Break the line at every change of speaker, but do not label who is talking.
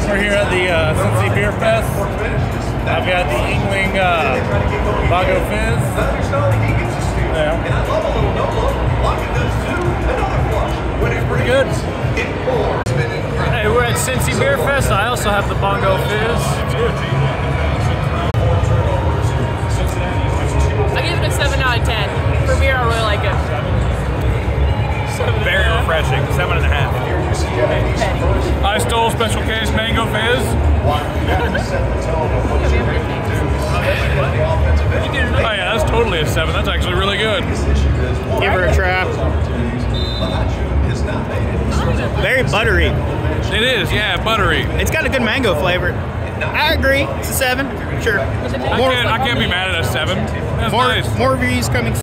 We're here at the Cincy Beer Fest. I've got the Yuengling Bongo Fizz. Yeah. Pretty good.
Hey, we're at Cincy Beer Fest. I also have the Bongo Fizz.
I give it a 7 out of 10. For beer, I really like it.
Very refreshing, 7.5.
I stole special case mango fizz.
Oh yeah, that's totally a 7. That's actually really good.
Give her a try. Very buttery.
It is, yeah, buttery.
It's got a good mango flavor. I agree. It's a 7. Sure.
I can't be mad at a 7. That's nice.
More reviews coming.